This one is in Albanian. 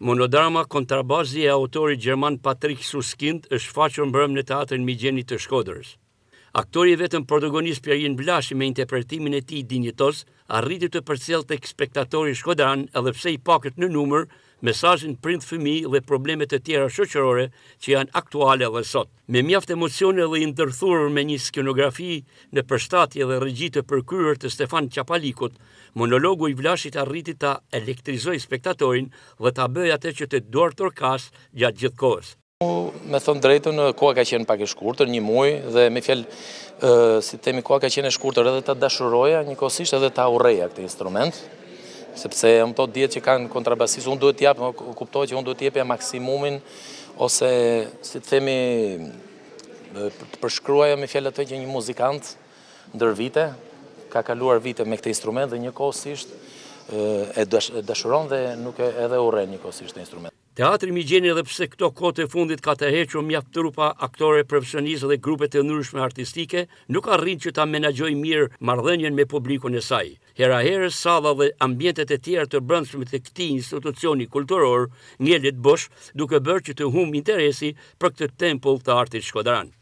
Monodrama Kontrabazi e autorit gjerman Patrik Suskind është faqur mbrëm në teatrin Migjenit të Shkodrës. Aktori vetëm protagonist Pierin Blashi me interpretimin e tij dinjitos arriti të përcjellë tek spektatori shkodran edhe pse I pakët në numër mesazhin prind fëmijë dhe problemet të tjera shoqërore që janë aktuale edhe sot. Me mjaft emocione dhe I ndërthurur me një skenografi në përshtatje dhe regji të përkryer të Stefan Qapalikut, monologu I Vlashit arriti ta elektrizojë spektatorin dhe ta bëjë atë që të dortorkas gjatë gjithë kohës. Me thënë drejtën, koha ka qenë pak e shkurtër, një muaj, dhe me fjalë, si themi, koha ka qenë e shkurtër edhe ta dashuroja, njëkohësisht edhe ta urreja këtë instrument, sepse to dihet që kanë kontrabasist, unë duhet t'jap, kuptoj që unë duhet t'jepja maksimumin, ose, si themi, të përshkruaja me fjalë atë që një muzikant ndër vite, ka kaluar vite me këtë instrument dhe njëkohësisht e dashuron dhe nuk edhe urren njëkohësisht të instrument. Teatri Migjeni edhe pse këto kohë të fundit ka të hequr mjaft trupa aktore profesionistë dhe grupe të ndryshme artistike, nuk arrin që ta menaxhojë mirë marrëdhënien me publikun e saj. Hera herës salla dhe ambientet e tjera të brendshme të këtij institucioni kulturor ngjelet bosh, duke bërë që të humb interesi për këtë tempull të artit shkodran.